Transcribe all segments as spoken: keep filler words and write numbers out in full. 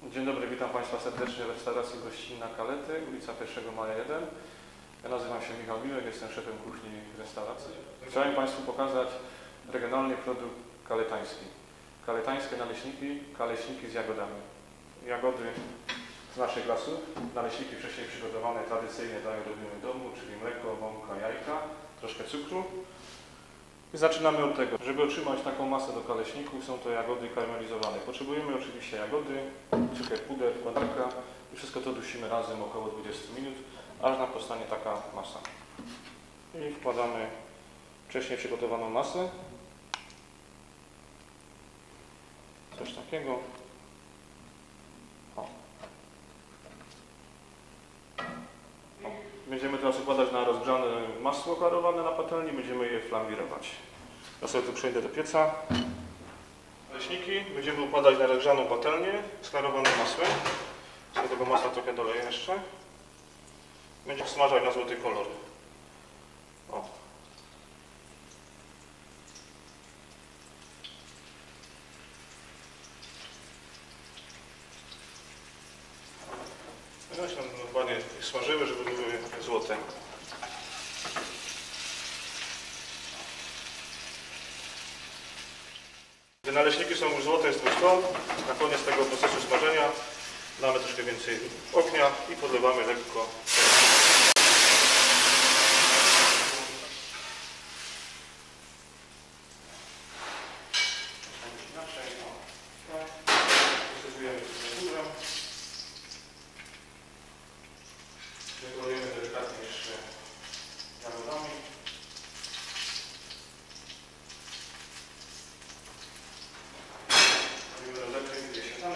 Dzień dobry, witam Państwa serdecznie w restauracji gościnna Kalety, ulica pierwszego maja jeden. Ja nazywam się Michał Miłek, jestem szefem kuchni restauracji. Chciałem Państwu pokazać regionalny produkt kaletański. Kaletańskie naleśniki, kaleśniki z jagodami. Jagody z naszych lasów, naleśniki wcześniej przygotowane tradycyjnie tak jak robimy w domu, czyli mleko, mąka, jajka, troszkę cukru. I zaczynamy od tego. Żeby otrzymać taką masę do kaleśników, są to jagody karmelizowane. Potrzebujemy oczywiście jagody, cukier, puder, składarka i wszystko to dusimy razem około dwudziestu minut, aż nam powstanie taka masa. I wkładamy wcześniej przygotowaną masę. Coś takiego. O. O. Będziemy teraz układać na rozgrzane masło klarowane na patelni, będziemy je flambirować. Ja sobie tu przejdę do pieca. Naleśniki będziemy układać na rozgrzaną patelnię z klarowanym masłem. Sobie tego masła trochę doleję jeszcze. Będzie smażać na złoty kolor. O. No się dokładnie smażyły, żeby były złote. Gdy naleśniki są już złote, jest to na koniec tego procesu smażenia damy troszkę więcej ognia i podlewamy lekko. Dekorujemy delikatnie jeszcze jagodami. Robimy rozewkę gdzie śmietany.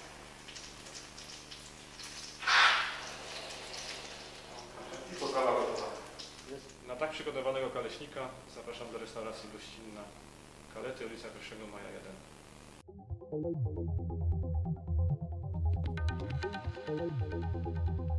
I potrawa gotowa. Na tak przygotowanego kaleśnika zapraszam do restauracji gościnna Kalety, ulica pierwszego maja jeden.